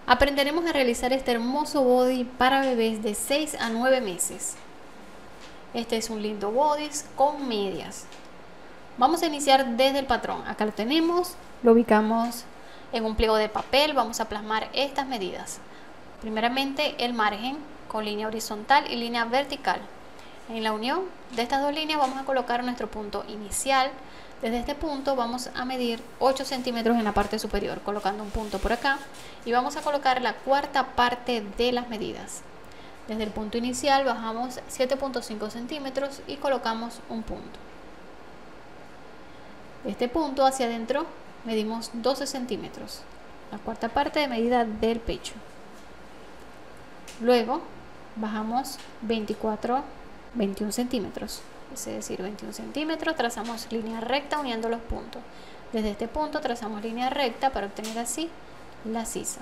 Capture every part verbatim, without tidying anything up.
Aprenderemos a realizar este hermoso body para bebés de seis a nueve meses. Este es un lindo body con medias. Vamos a iniciar desde el patrón. Acá lo tenemos, lo ubicamos en un pliego de papel. Vamos a plasmar estas medidas. Primeramente el margen con línea horizontal y línea vertical. En la unión de estas dos líneas vamos a colocar nuestro punto inicial. Desde este punto vamos a medir ocho centímetros en la parte superior, colocando un punto por acá, y vamos a colocar la cuarta parte de las medidas. Desde el punto inicial bajamos siete punto cinco centímetros y colocamos un punto. De este punto hacia adentro medimos doce centímetros, la cuarta parte de medida del pecho. Luego bajamos veinticuatro, veintiún centímetros. Es decir, veintiún centímetros, trazamos línea recta uniendo los puntos. Desde este punto trazamos línea recta para obtener así la sisa.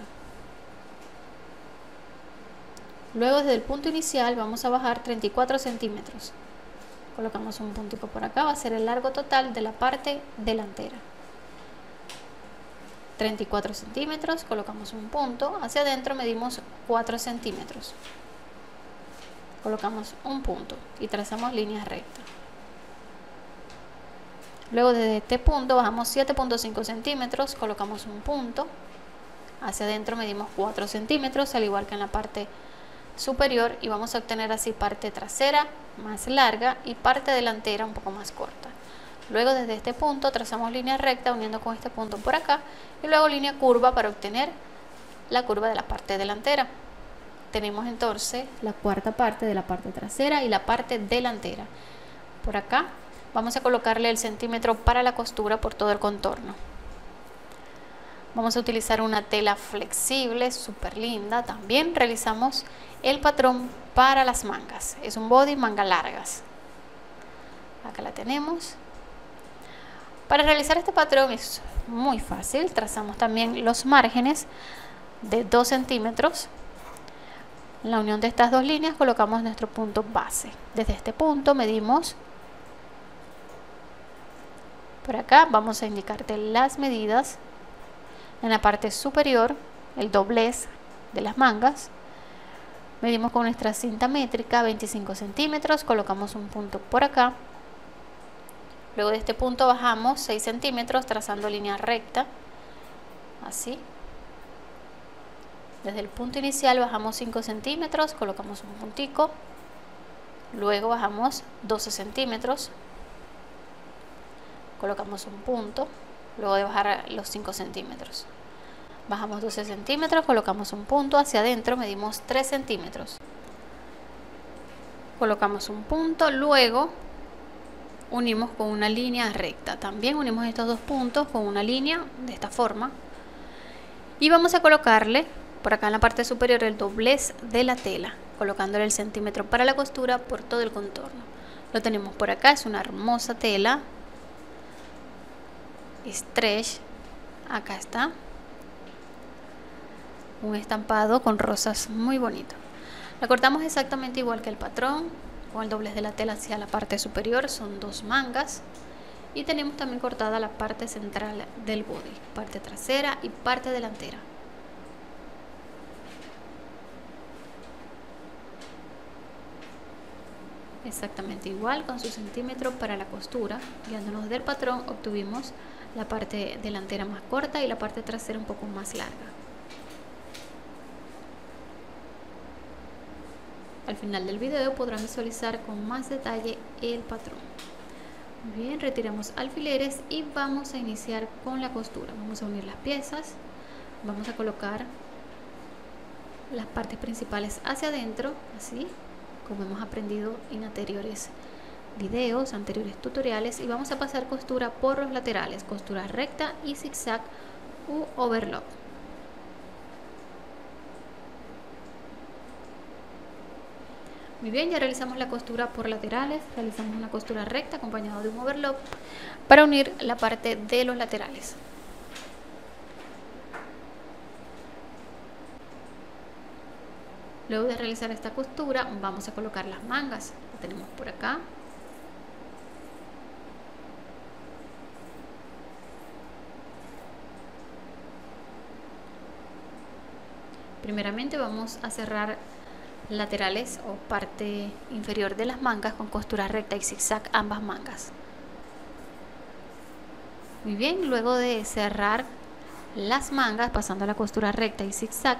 Luego desde el punto inicial vamos a bajar treinta y cuatro centímetros. Colocamos un puntico por acá, va a ser el largo total de la parte delantera. treinta y cuatro centímetros, colocamos un punto, hacia adentro medimos cuatro centímetros. Colocamos un punto y trazamos línea recta. Luego desde este punto bajamos siete punto cinco centímetros, colocamos un punto, hacia adentro medimos cuatro centímetros, al igual que en la parte superior, y vamos a obtener así parte trasera más larga y parte delantera un poco más corta. Luego desde este punto trazamos línea recta uniendo con este punto por acá, y luego línea curva para obtener la curva de la parte delantera. Tenemos entonces la cuarta parte de la parte trasera y la parte delantera. Por acá vamos a colocarle el centímetro para la costura por todo el contorno. Vamos a utilizar una tela flexible, súper linda. También realizamos el patrón para las mangas. Es un body manga largas. Acá la tenemos. Para realizar este patrón es muy fácil. Trazamos también los márgenes de dos centímetros. En la unión de estas dos líneas colocamos nuestro punto base. Desde este punto medimos. Por acá vamos a indicarte las medidas. En la parte superior, el doblez de las mangas, medimos con nuestra cinta métrica veinticinco centímetros, colocamos un punto por acá. Luego de este punto bajamos seis centímetros trazando línea recta, así. Desde el punto inicial bajamos cinco centímetros, colocamos un puntico. Luego bajamos doce centímetros, colocamos un punto. Luego de bajar los cinco centímetros, bajamos doce centímetros, colocamos un punto, hacia adentro medimos tres centímetros, colocamos un punto, luego unimos con una línea recta. También unimos estos dos puntos con una línea de esta forma, y vamos a colocarle por acá en la parte superior el doblez de la tela, colocándole el centímetro para la costura por todo el contorno. Lo tenemos por acá, es una hermosa tela stretch. Acá está un estampado con rosas muy bonito. La cortamos exactamente igual que el patrón, con el doblez de la tela hacia la parte superior. Son dos mangas, y tenemos también cortada la parte central del body, parte trasera y parte delantera. Exactamente igual con su centímetro para la costura. Guiándonos del patrón obtuvimos la parte delantera más corta y la parte trasera un poco más larga. Al final del video podrán visualizar con más detalle el patrón. Muy bien, retiramos alfileres y vamos a iniciar con la costura. Vamos a unir las piezas, vamos a colocar las partes principales hacia adentro, así como hemos aprendido en anteriores videos, anteriores tutoriales, y vamos a pasar costura por los laterales, costura recta y zigzag u overlock. Muy bien, ya realizamos la costura por laterales, realizamos una costura recta acompañada de un overlock para unir la parte de los laterales. Luego de realizar esta costura vamos a colocar las mangas. Lo tenemos por acá. Primeramente vamos a cerrar laterales o parte inferior de las mangas con costura recta y zigzag ambas mangas. Muy bien, luego de cerrar las mangas pasando la costura recta y zigzag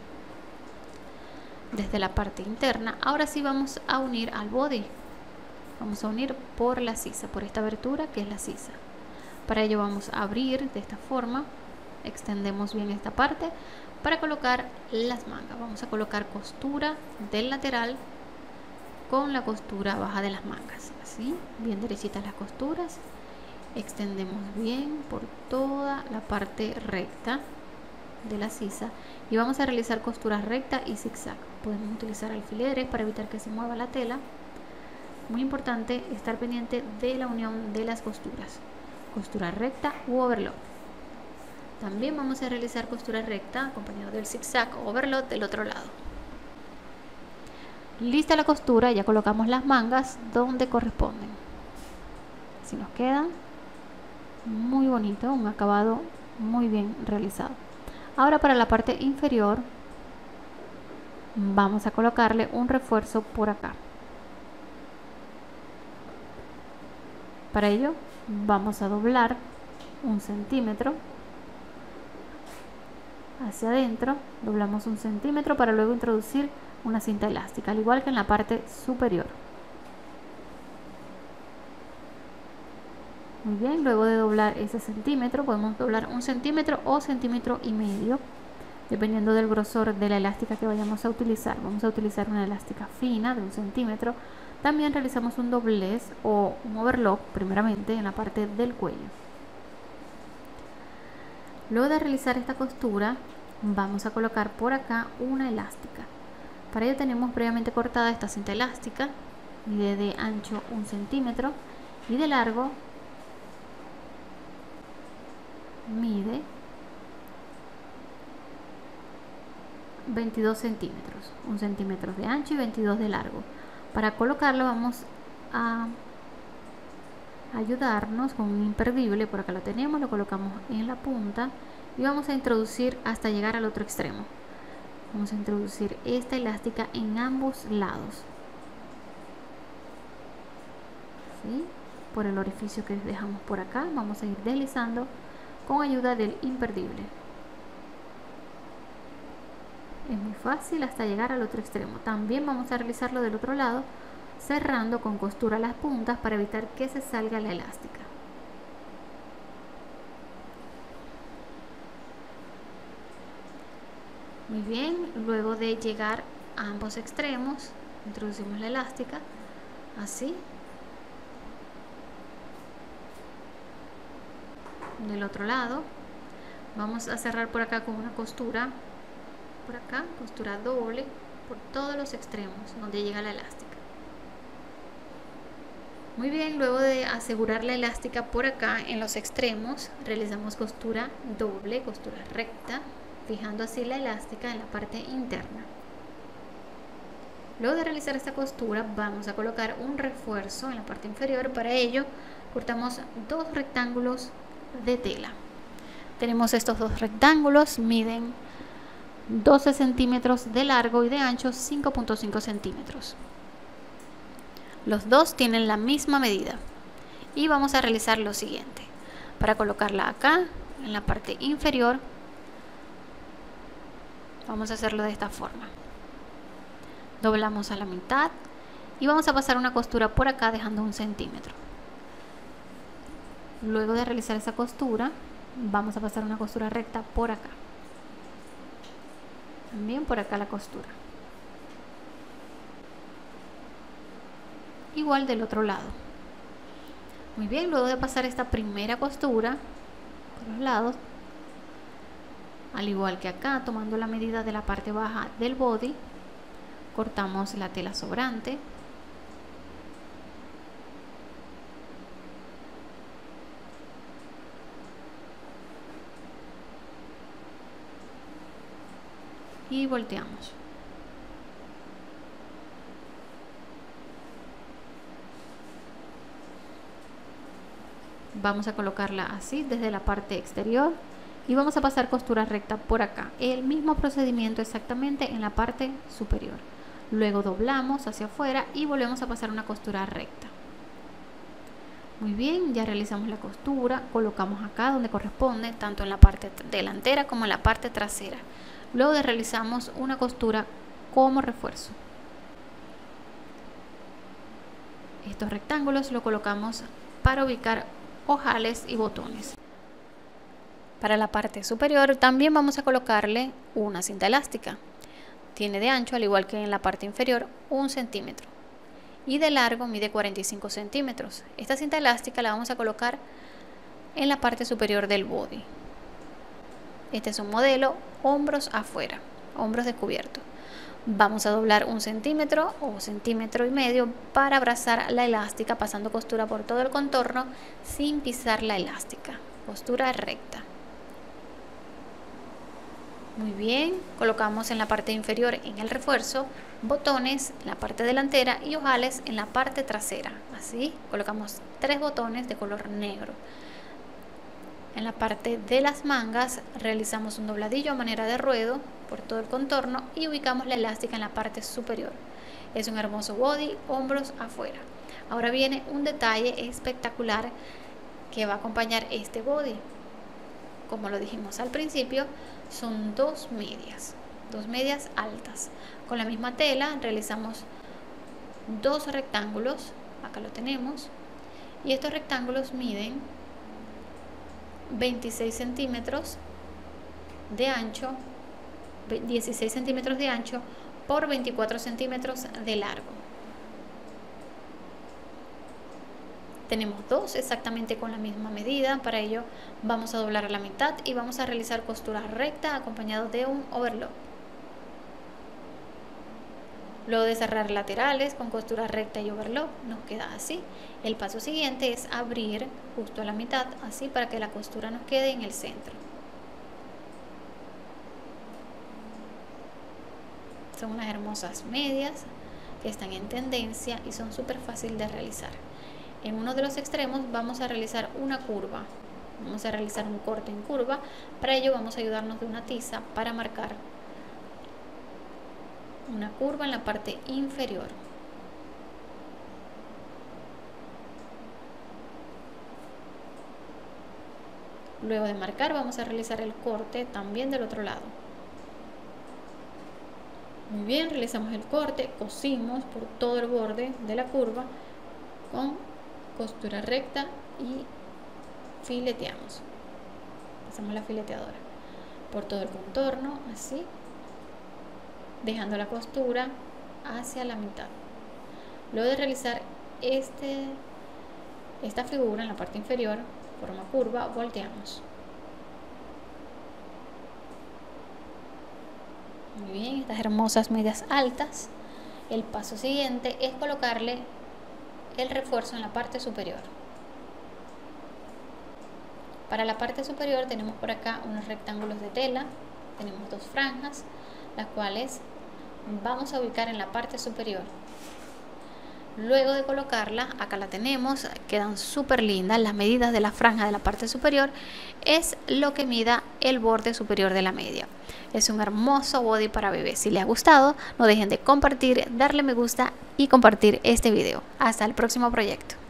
desde la parte interna, ahora sí vamos a unir al body. Vamos a unir por la sisa, por esta abertura que es la sisa. Para ello vamos a abrir de esta forma, extendemos bien esta parte para colocar las mangas. Vamos a colocar costura del lateral con la costura baja de las mangas, así, bien derechitas las costuras. Extendemos bien por toda la parte recta de la sisa y vamos a realizar costuras recta y zigzag. Podemos utilizar alfileres para evitar que se mueva la tela. Muy importante estar pendiente de la unión de las costuras, costura recta u overlock. También vamos a realizar costura recta acompañado del zigzag o overlock del otro lado. Lista la costura, ya colocamos las mangas donde corresponden. Así nos quedan. Muy bonito, un acabado muy bien realizado. Ahora para la parte inferior vamos a colocarle un refuerzo por acá. Para ello vamos a doblar un centímetro hacia adentro, doblamos un centímetro para luego introducir una cinta elástica, al igual que en la parte superior. Muy bien, luego de doblar ese centímetro, podemos doblar un centímetro o centímetro y medio, dependiendo del grosor de la elástica que vayamos a utilizar. Vamos a utilizar una elástica fina de un centímetro. También realizamos un doblez o un overlock, primeramente en la parte del cuello. Luego de realizar esta costura, vamos a colocar por acá una elástica. Para ello tenemos previamente cortada esta cinta elástica, mide de ancho un centímetro y de largo mide veintidós centímetros, un centímetro de ancho y veintidós de largo. Para colocarlo vamos a ayudarnos con un imperdible, por acá lo tenemos, lo colocamos en la punta y vamos a introducir hasta llegar al otro extremo. Vamos a introducir esta elástica en ambos lados, ¿sí? Por el orificio que dejamos por acá vamos a ir deslizando con ayuda del imperdible. Es muy fácil hasta llegar al otro extremo. También vamos a realizarlo del otro lado, cerrando con costura las puntas para evitar que se salga la elástica. Muy bien, luego de llegar a ambos extremos, introducimos la elástica, así. Del otro lado, vamos a cerrar por acá con una costura, por acá, costura doble, por todos los extremos donde llega la elástica. Muy bien, luego de asegurar la elástica por acá en los extremos, realizamos costura doble, costura recta, fijando así la elástica en la parte interna. Luego de realizar esta costura vamos a colocar un refuerzo en la parte inferior. Para ello cortamos dos rectángulos de tela. Tenemos estos dos rectángulos, miden doce centímetros de largo y de ancho cinco punto cinco centímetros. Los dos tienen la misma medida y vamos a realizar lo siguiente. Para colocarla acá en la parte inferior vamos a hacerlo de esta forma. Doblamos a la mitad y vamos a pasar una costura por acá dejando un centímetro. Luego de realizar esa costura vamos a pasar una costura recta por acá, también por acá la costura, igual del otro lado. Muy bien, luego de pasar esta primera costura por los lados, al igual que acá, tomando la medida de la parte baja del body, cortamos la tela sobrante. Y volteamos. Vamos a colocarla así desde la parte exterior y vamos a pasar costura recta por acá. El mismo procedimiento exactamente en la parte superior. Luego doblamos hacia afuera y volvemos a pasar una costura recta. Muy bien, ya realizamos la costura, colocamos acá donde corresponde, tanto en la parte delantera como en la parte trasera. Luego de realizamos una costura como refuerzo. Estos rectángulos los colocamos para ubicar ojales y botones. Para la parte superior también vamos a colocarle una cinta elástica. Tiene de ancho, al igual que en la parte inferior, un centímetro. Y de largo mide cuarenta y cinco centímetros. Esta cinta elástica la vamos a colocar en la parte superior del body. Este es un modelo hombros afuera, hombros descubiertos. Vamos a doblar un centímetro o centímetro y medio para abrazar la elástica, pasando costura por todo el contorno sin pisar la elástica. Costura recta. Muy bien, colocamos en la parte inferior en el refuerzo botones en la parte delantera y ojales en la parte trasera. Así colocamos tres botones de color negro. En la parte de las mangas realizamos un dobladillo a manera de ruedo por todo el contorno y ubicamos la elástica en la parte superior. Es un hermoso body, hombros afuera. Ahora viene un detalle espectacular que va a acompañar este body. Como lo dijimos al principio, son dos medias, dos medias altas. Con la misma tela realizamos dos rectángulos, acá lo tenemos, y estos rectángulos miden veintiséis centímetros de ancho, dieciséis centímetros de ancho por veinticuatro centímetros de largo. Tenemos dos exactamente con la misma medida. Para ello vamos a doblar a la mitad y vamos a realizar costura recta acompañado de un overlock. Luego de cerrar laterales con costura recta y overlock nos queda así. El paso siguiente es abrir justo a la mitad, así para que la costura nos quede en el centro. Son unas hermosas medias que están en tendencia y son súper fácil de realizar. En uno de los extremos vamos a realizar una curva, vamos a realizar un corte en curva. Para ello vamos a ayudarnos de una tiza para marcar una curva en la parte inferior. Luego de marcar vamos a realizar el corte también del otro lado. Muy bien, realizamos el corte, cosimos por todo el borde de la curva con costura recta y fileteamos. Pasamos la fileteadora por todo el contorno, así, dejando la costura hacia la mitad. Luego de realizar este, esta figura en la parte inferior, forma curva, volteamos. Muy bien, estas hermosas medias altas. El paso siguiente es colocarle el refuerzo en la parte superior. Para la parte superior tenemos por acá unos rectángulos de tela, tenemos dos franjas, las cuales vamos a ubicar en la parte superior. Luego de colocarla, acá la tenemos, quedan súper lindas. Las medidas de la franja de la parte superior es lo que mida el borde superior de la media. Es un hermoso body para bebés. Si les ha gustado, no dejen de compartir, darle me gusta y compartir este video. Hasta el próximo proyecto.